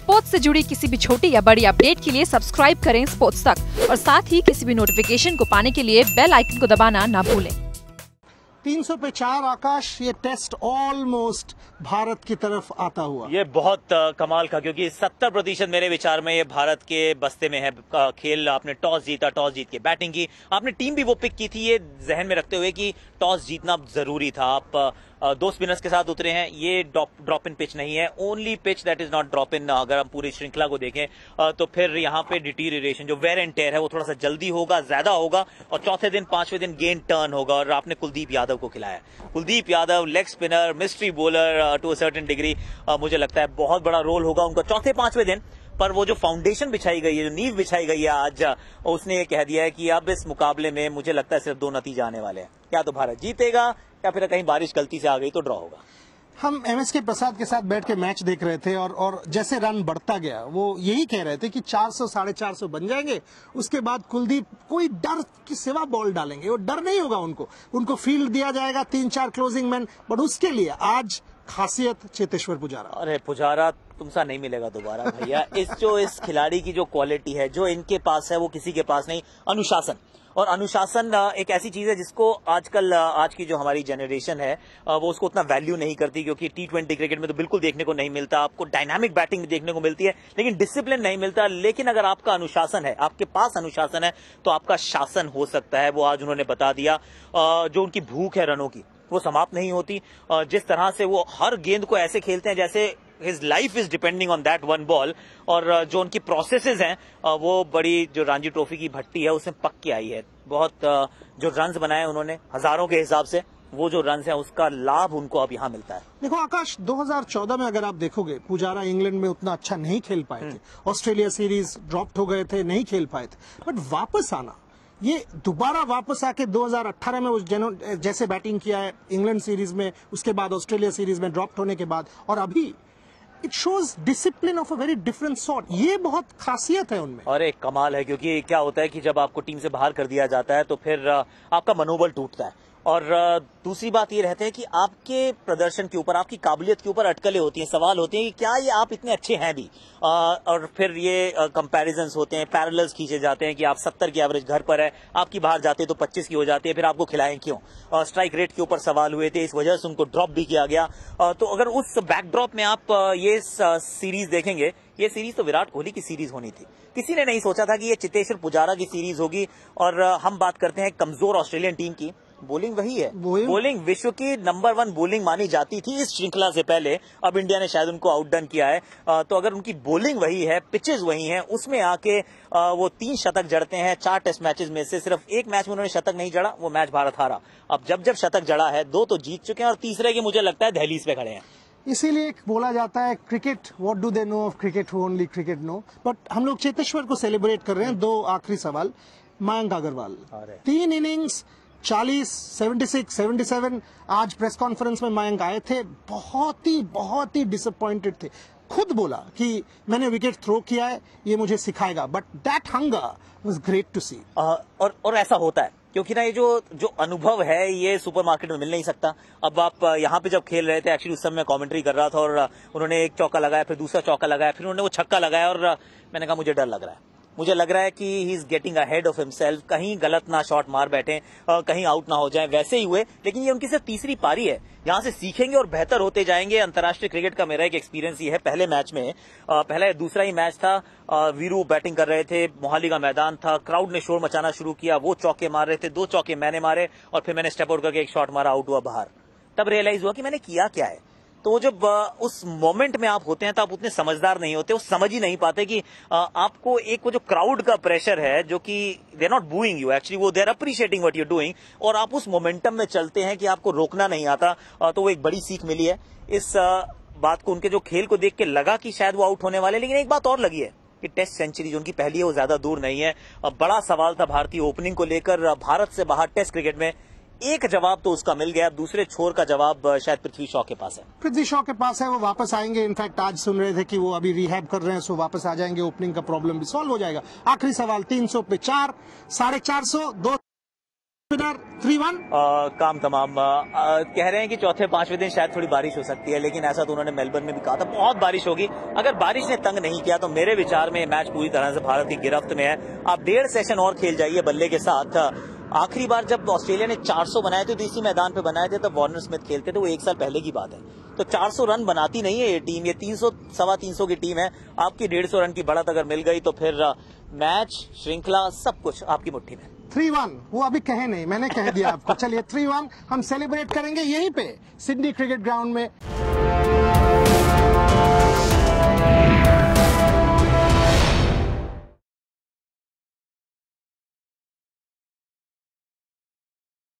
Sports से जुड़ी किसी भी छोटी या बड़ी अपडेट के लिए सब्सक्राइब करें स्पोर्ट्स तक और साथ ही किसी भी नोटिफिकेशन को पाने के लिए बेल आइकन को दबाना ना भूलें। 300 पे 4 आकाश, ये टेस्ट ऑलमोस्ट भारत की तरफ आता हुआ। ये बहुत कमाल का, क्योंकि 70% मेरे विचार में ये भारत के बस्ते में है। खेल आपने टॉस जीता, टॉस जीत के बैटिंग की, आपने टीम भी वो पिक की थी ये जहन में रखते हुए कि टॉस जीतना जरूरी था। आप 2 स्पिनर्स के साथ उतरे हैं। ये ड्रॉप इन पिच नहीं है, only pitch that is not drop in. अगर हम पूरी श्रृंखला को देखें तो फिर यहाँ पे डिटीरिएशन जो वेयर एंड टेयर है वो थोड़ा सा जल्दी होगा, ज्यादा होगा, और चौथे दिन 5वें दिन गेंद टर्न होगा। और आपने कुलदीप यादव को खिलाया। Kuldeep Yadav leg spinner, mystery bowler to a certain degree, मुझे लगता है बहुत बड़ा रोल होगा उनका चौथे 5वें दिन। पर वो जो फाउंडेशन बिछाई गई है, जो नींव बिछाई गई है आज, उसने ये कह दिया है कि अब इस मुकाबले में मुझे लगता है सिर्फ 2 नतीजे आने वाले हैं। या तो भारत जीतेगा या फिर कहीं बारिश गलती से आ गई तो ड्रॉ होगा। हम एमएसके प्रसाद के साथ बैठ के मैच देख रहे थे और जैसे रन बढ़ता गया वो यही कह रहे थे कि 400 450 बन जाएंगे। उसके बाद कुलदीप कोई डर के सिवा बॉल डालेंगे, वो डर नहीं होगा उनको फील्ड दिया जाएगा 3-4 क्लोजिंग मैन। बट उसके लिए आज खासियत चेतेश्वर पुजारा। अरे पुजारा तुमसा नहीं मिलेगा दोबारा भैया। इस खिलाड़ी की जो क्वालिटी है, जो इनके पास है, वो किसी के पास नहीं। अनुशासन, और अनुशासन एक ऐसी चीज है जिसको आजकल आज की जो हमारी जनरेशन है वो उसको उतना वैल्यू नहीं करती, क्योंकि T20 क्रिकेट में तो बिल्कुल देखने को नहीं मिलता। आपको डायनामिक बैटिंग देखने को मिलती है लेकिन डिसिप्लिन नहीं मिलता। लेकिन अगर आपका अनुशासन है, आपके पास अनुशासन है, तो आपका शासन हो सकता है। वो आज उन्होंने बता दिया। जो उनकी भूख है रनों की, वो समाप्त नहीं होती। जिस तरह से वो हर गेंद को ऐसे खेलते हैं जैसे his life is depending on that one ball. और जो उनकी प्रोसेसेस हैं वो बड़ी, जो रणजी ट्रॉफी की भट्टी है उसमें पक के आई है। बहुत जो रन्स बनाए उन्होंने हजारों के हिसाब से, वो जो रन्स हैं उसका लाभ उनको अब यहाँ मिलता है। देखो आकाश, 2014 में अगर आप देखोगे पुजारा इंग्लैंड में उतना अच्छा नहीं खेल पाए थे। ऑस्ट्रेलिया सीरीज ड्रॉप हो गए थे, नहीं खेल पाए थे। बट वापस आना, ये दोबारा वापस आके 2018 में उस जैसे बैटिंग किया है इंग्लैंड सीरीज में, उसके बाद ऑस्ट्रेलिया सीरीज में ड्रॉप होने के बाद, और अभी it shows discipline of a very different sort. ये बहुत खासियत है उनमें। और एक कमाल है, क्योंकि क्या होता है कि जब आपको टीम से बाहर कर दिया जाता है तो फिर आपका मनोबल टूटता है। और दूसरी बात ये रहती है कि आपके प्रदर्शन के ऊपर, आपकी काबिलियत के ऊपर अटकलें होती हैं, सवाल होते हैं कि क्या ये आप इतने अच्छे हैं भी। और फिर ये कंपैरिजंस होते हैं, पैरेलल्स खींचे जाते हैं कि आप 70 की एवरेज घर पर है, आपकी बाहर जाते तो 25 की हो जाती है, फिर आपको खिलाएं क्यों। स्ट्राइक रेट के ऊपर सवाल हुए थे, इस वजह से उनको ड्रॉप भी किया गया। तो अगर उस बैकड्रॉप में आप ये सीरीज देखेंगे, ये सीरीज तो विराट कोहली की सीरीज होनी थी। किसी ने नहीं सोचा था कि ये चेतेश्वर पुजारा की सीरीज होगी। और हम बात करते हैं कमजोर ऑस्ट्रेलियन टीम की, बॉलिंग वही है। बॉलिंग विश्व की नंबर 1 बॉलिंग मानी जाती थी इस श्रृंखला से पहले। अब इंडिया ने शायद उनको आउटडन किया है। तो अगर उनकी बॉलिंग वही है, पिचेस वही हैं, उसमें आके वो 3 शतक जड़ते हैं 4 टेस्ट मैचेस में से। सिर्फ एक मैच में उन्होंने शतक नहीं जड़ा, वो मैच भारत हारा। अब जब शतक जड़ा है, 2 तो जीत चुके हैं और तीसरे की मुझे लगता है दहलीज पे खड़े हैं। इसीलिए बोला जाता है cricket, what do they know of cricket, who only cricket know. But हम लोग चेतेश्वर को सेलिब्रेट कर रहे हैं। 2 आखिरी सवाल। मयंक अग्रवाल 3 इनिंग्स, 40, 76, 77। आज प्रेस कॉन्फ्रेंस में मयंक आए थे, बहुत ही डिसअपॉइंटेड थे। खुद बोला कि मैंने विकेट थ्रो किया है, ये मुझे सिखाएगा। But that hunger was great to see. और ऐसा होता है, क्योंकि ना ये जो अनुभव है ये सुपरमार्केट में मिल नहीं सकता। अब आप यहाँ पे जब खेल रहे थे, एक्चुअली उस समय मैं कमेंट्री कर रहा था, और उन्होंने एक चौका लगाया, फिर दूसरा चौका लगाया, फिर उन्होंने वो छक्का लगाया, और मैंने कहा मुझे डर लग रहा है। मुझे लग रहा है कि he is getting ahead of himself, कहीं गलत ना शॉट मार बैठे, कहीं आउट ना हो जाए। वैसे ही हुए, लेकिन ये उनकी सिर्फ तीसरी पारी है। यहाँ से सीखेंगे और बेहतर होते जाएंगे। अंतर्राष्ट्रीय क्रिकेट का मेरा एक एक्सपीरियंस ये है, पहले मैच में, पहला दूसरा ही मैच था, वीरू बैटिंग कर रहे थे, मोहाली का मैदान था, क्राउड ने शोर मचाना शुरू किया, वो चौके मार रहे थे, 2 चौके मैंने मारे, और फिर मैंने स्टेप आउट करके एक शॉट मारा, आउट हुआ बाहर। तब रियलाइज हुआ कि मैंने किया क्या है। तो जब उस मोमेंट में आप होते हैं तो आप उतने समझदार नहीं होते, वो समझ ही नहीं पाते कि आपको एक वो जो क्राउड का प्रेशर है, जो कि they are not booing you, actually वो they are appreciating what you doing, और आप उस मोमेंटम में चलते हैं कि आपको रोकना नहीं आता। तो वो एक बड़ी सीख मिली है इस बात को। उनके जो खेल को देख के लगा कि शायद वो आउट होने वाले, लेकिन एक बात और लगी है कि टेस्ट सेंचुरी जो उनकी पहली है वो ज्यादा दूर नहीं है। बड़ा सवाल था भारतीय ओपनिंग को लेकर, भारत से बाहर टेस्ट क्रिकेट में। एक जवाब तो उसका मिल गया, दूसरे छोर का जवाब शायद पृथ्वी शॉ के पास है। पृथ्वी शॉ के पास है, वो वापस आएंगे। इनफैक्ट आज सुन रहे थे कि वो अभी रिहैब कर रहे हैं, सो वापस आ जाएंगे, ओपनिंग का प्रॉब्लम भी सॉल्व हो जाएगा। आखिरी सवाल, 300 पे 4, 450, 2 विनर 3-1। काम तमाम। कह रहे हैं कि चौथे पांचवें दिन शायद थोड़ी बारिश हो सकती है, लेकिन ऐसा तो उन्होंने मेलबर्न में भी कहा था बहुत बारिश होगी। अगर बारिश ने तंग नहीं किया तो मेरे विचार में मैच पूरी तरह से भारत की गिरफ्त में है। आप 1.5 सेशन और खेल जाइए बल्ले के साथ। आखिरी बार जब ऑस्ट्रेलिया ने 400 बनाए थे तो इसी मैदान पे बनाए थे, तब वार्नर स्मिथ खेलते थे, वो 1 साल पहले की बात है। तो 400 रन बनाती नहीं है ये टीम, ये 300 सवा 300 की टीम है। आपकी 150 रन की बढ़त अगर मिल गई तो फिर मैच, श्रृंखला, सब कुछ आपकी मुट्ठी में। 3-1 वो अभी कहे नहीं, मैंने कह दिया आपको। चलिए 3-1 हम सेलिब्रेट करेंगे यहीं पे सिडनी क्रिकेट ग्राउंड में।